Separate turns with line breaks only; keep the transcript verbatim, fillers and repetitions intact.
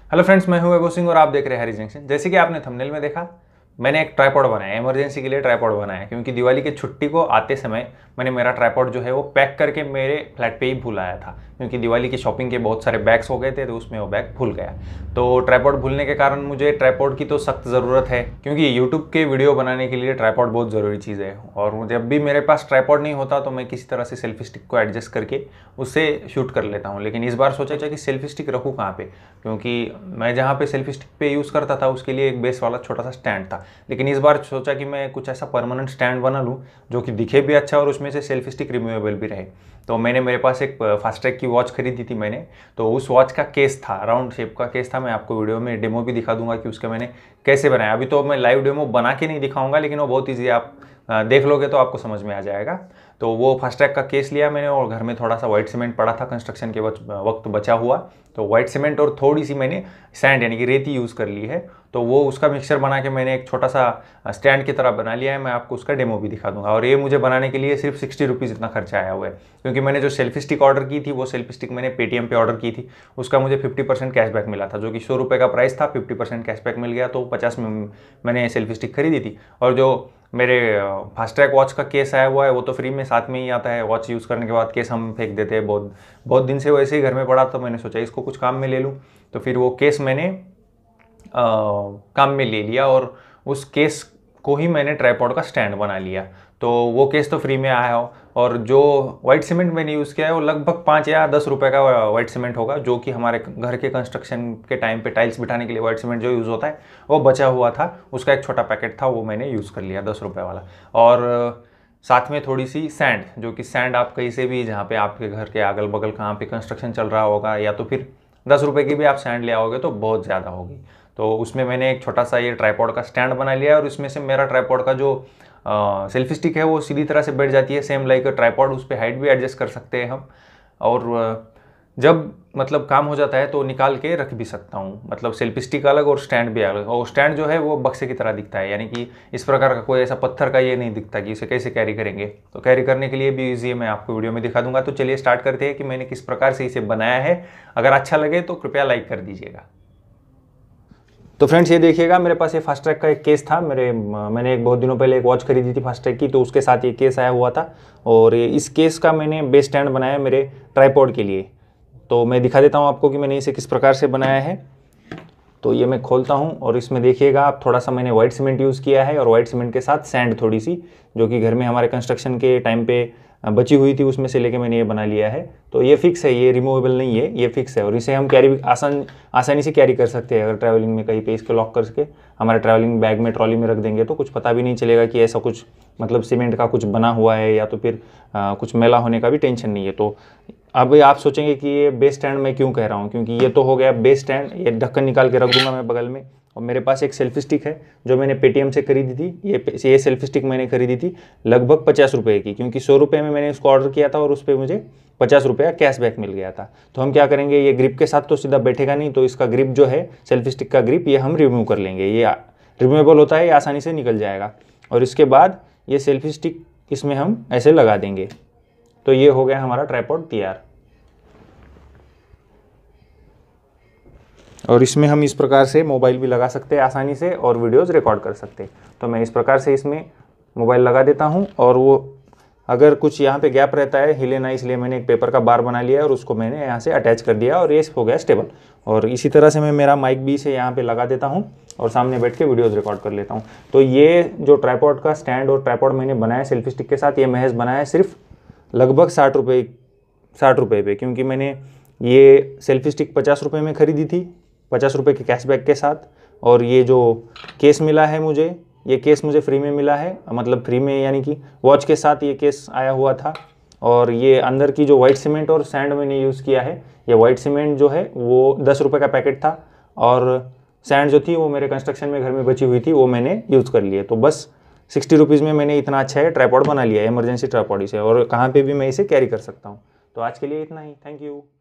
Hello friends, मैं हूं वैभव सिंह और आप देख रहे हैं हरी जंक्शन। जैसे कि आपने थंबनेल में देखा, मैंने एक ट्राइपॉड बनाया, इमरजेंसी के लिए ट्राइपॉड बनाया, क्योंकि दिवाली की छुट्टी को आते समय मैंने मेरा ट्राइपॉड जो है वो पैक करके मेरे फ्लैट पे ही भूल आया था, क्योंकि दिवाली की शॉपिंग के बहुत सारे बैग्स हो गए थे, तो उसमें वो बैग भूल गया। तो ट्राइपॉड भूलने के कारण मुझे ट्राइपॉड की तो सख्त ज़रूरत है, क्योंकि यूट्यूब के वीडियो बनाने के लिए ट्राइपॉड बहुत ज़रूरी चीज़ है। और जब भी मेरे पास ट्राइपॉड नहीं होता तो मैं किसी तरह से सेल्फी स्टिक को एडजस्ट करके उससे शूट कर लेता हूँ। लेकिन इस बार सोचा कि सेल्फी स्टिक रखूँ कहाँ पे, क्योंकि मैं जहाँ पे सेल्फी स्टिक पे यूज़ करता था उसके लिए एक बेस वाला छोटा सा स्टैंड था। लेकिन इस बार सोचा कि मैं कुछ ऐसा परमानेंट स्टैंड बना लूँ जो कि दिखे भी अच्छा और उसमें से सेल्फी स्टिक रिमूवेबल भी रहे। तो मैंने मेरे पास एक फास्ट्रैक की वॉच खरीदी थी मैंने, तो उस वॉच का केस था, राउंड शेप का केस था। मैं आपको वीडियो में डेमो भी दिखा दूंगा कि उसका मैंने कैसे बनाया। अभी तो मैं लाइव डेमो बना के नहीं दिखाऊंगा, लेकिन वो बहुत ईजी, आप देख लोगे तो आपको समझ में आ जाएगा। तो वो फास्ट्रैक का केस लिया मैंने, और घर में थोड़ा सा वाइट सीमेंट पड़ा था कंस्ट्रक्शन के वक्त बचा हुआ, तो वाइट सीमेंट और थोड़ी सी मैंने सैंड यानी कि रेती यूज़ कर ली है। तो वो उसका मिक्सचर बना के मैंने एक छोटा सा स्टैंड की तरह बना लिया है। मैं आपको उसका डेमो भी दिखा दूंगा। और ये मुझे बनाने के लिए सिर्फ सिक्सटी रुपीज़ इतना खर्चा आया हुआ है, क्योंकि मैंने जो सेल्फी स्टिक ऑर्डर की थी वो सेल्फी स्टिक मैंने पेटीएम पे ऑर्डर की थी। उसका मुझे फिफ्टी परसेंट कैशबैक मिला था, जो कि सौ रुपये का प्राइस था, फिफ्टी परसेंट कैशबैक मिल गया, तो पचास में मैंने सेल्फी स्टिक खरीदी थी। और जो मेरे फास्ट्रैक वॉच का केस आया हुआ है वो तो फ्री में साथ में ही आता है। वॉच यूज़ करने के बाद केस हम फेंक देते हैं, बहुत बहुत दिन से वैसे ही घर में पड़ा, तो मैंने सोचा इसको कुछ काम में ले लूँ। तो फिर वो केस मैंने आ, काम में ले लिया, और उस केस को ही मैंने ट्राइपॉड का स्टैंड बना लिया। तो वो केस तो फ्री में आया हो, और जो वाइट सीमेंट मैंने यूज़ किया है वो लगभग पाँच या दस रुपए का वाइट सीमेंट होगा, जो कि हमारे घर के कंस्ट्रक्शन के टाइम पे टाइल्स बिठाने के लिए वाइट सीमेंट जो यूज़ होता है वो बचा हुआ था। उसका एक छोटा पैकेट था, वो मैंने यूज़ कर लिया दस रुपये वाला। और साथ में थोड़ी सी सैंड, जो कि सैंड आप कहीं से भी, जहाँ पे आपके घर के अगल बगल कहाँ पे कंस्ट्रक्शन चल रहा होगा, या तो फिर दस रुपये की भी आप सैंड ले आओगे तो बहुत ज़्यादा होगी। तो उसमें मैंने एक छोटा सा ये ट्राइपॉड का स्टैंड बना लिया, और इसमें से मेरा ट्राइपॉड का जो सेल्फी स्टिक है वो सीधी तरह से बैठ जाती है, सेम लाइक ट्राइपॉड। उस पर हाइट भी एडजस्ट कर सकते हैं हम, और जब मतलब काम हो जाता है तो निकाल के रख भी सकता हूँ। मतलब सेल्फी स्टिक अलग और स्टैंड भी अलग। और स्टैंड जो है वो बक्से की तरह दिखता है, यानी कि इस प्रकार का कोई ऐसा पत्थर का ये नहीं दिखता कि इसे कैसे कैरी करेंगे। तो कैरी करने के लिए भी ईजी है, मैं आपको वीडियो में दिखा दूंगा। तो चलिए स्टार्ट करते हैं कि मैंने किस प्रकार से इसे बनाया है। अगर अच्छा लगे तो कृपया लाइक कर दीजिएगा। तो फ्रेंड्स ये देखिएगा, मेरे पास ये फास्ट्रैक का एक केस था। मेरे मैंने एक बहुत दिनों पहले एक वॉच खरीदी थी फास्ट्रैक की, तो उसके साथ ये केस आया हुआ था। और इस केस का मैंने बेस स्टैंड बनाया मेरे ट्राइपॉड के लिए। तो मैं दिखा देता हूँ आपको कि मैंने इसे किस प्रकार से बनाया है। तो ये मैं खोलता हूँ, और इसमें देखिएगा आप, थोड़ा सा मैंने वाइट सीमेंट यूज़ किया है, और वाइट सीमेंट के साथ सैंड थोड़ी सी, जो कि घर में हमारे कंस्ट्रक्शन के टाइम पे बची हुई थी, उसमें से लेके मैंने ये बना लिया है। तो ये फिक्स है, ये रिमूवेबल नहीं है, ये फिक्स है। और इसे हम कैरी आसान आसानी से कैरी कर सकते हैं। अगर ट्रैवलिंग में कहीं पे इसको लॉक करके हमारे ट्रैवलिंग बैग में, ट्रॉली में रख देंगे तो कुछ पता भी नहीं चलेगा कि ऐसा कुछ मतलब सीमेंट का कुछ बना हुआ है, या तो फिर आ, कुछ मैला होने का भी टेंशन नहीं है। तो अब आप सोचेंगे कि ये बेस स्टैंड मैं क्यों कह रहा हूँ, क्योंकि ये तो हो गया बेस स्टैंड। ये ढक्कन निकाल के रख दूंगा मैं बगल में। और मेरे पास एक सेल्फी स्टिक है जो मैंने पेटीएम से खरीदी थी। ये ये सेल्फी स्टिक मैंने खरीदी थी लगभग पचास रुपये की, क्योंकि सौ रुपये में मैंने इसको ऑर्डर किया था, और उस पर मुझे पचास रुपये का कैशबैक मिल गया था। तो हम क्या करेंगे, ये ग्रिप के साथ तो सीधा बैठेगा नहीं, तो इसका ग्रिप जो है सेल्फी स्टिक का ग्रिप, ये हम रिमूव कर लेंगे। ये रिमूवेबल होता है, ये आसानी से निकल जाएगा। और इसके बाद ये सेल्फी स्टिक इसमें हम ऐसे लगा देंगे। तो ये हो गया हमारा ट्राइपॉड तैयार। और इसमें हम इस प्रकार से मोबाइल भी लगा सकते हैं आसानी से, और वीडियोस रिकॉर्ड कर सकते हैं। तो मैं इस प्रकार से इसमें मोबाइल लगा देता हूं, और वो अगर कुछ यहाँ पे गैप रहता है, हिले ना, इसलिए मैंने एक पेपर का बार बना लिया है, और उसको मैंने यहाँ से अटैच कर दिया, और ये हो गया स्टेबल। और इसी तरह से मैं मेरा माइक भी से यहाँ पे लगा देता हूँ, और सामने बैठ के वीडियोज़ रिकॉर्ड कर लेता हूँ। तो ये जो ट्राइपॉड का स्टैंड और ट्राइपॉड मैंने बनाया सेल्फी स्टिक के साथ, ये महज बनाया सिर्फ लगभग साठ रुपये साठ रुपये पे, क्योंकि मैंने ये सेल्फी स्टिक पचास रुपये में खरीदी थी, पचास रुपये के कैशबैक के साथ। और ये जो केस मिला है मुझे, ये केस मुझे फ्री में मिला है, मतलब फ्री में यानी कि वॉच के साथ ये केस आया हुआ था। और ये अंदर की जो वाइट सीमेंट और सैंड मैंने यूज़ किया है, ये वाइट सीमेंट जो है वो दस रुपये का पैकेट था, और सैंड जो थी वो मेरे कंस्ट्रक्शन में घर में बची हुई थी, वो मैंने यूज़ कर लिए। तो बस सिक्सटी रुपीज़ में मैंने इतना अच्छा है ट्राइपॉड बना लिया, इमरजेंसी ट्राइपॉड इसे, और कहाँ पर भी मैं इसे कैरी कर सकता हूँ। तो आज के लिए इतना ही, थैंक यू।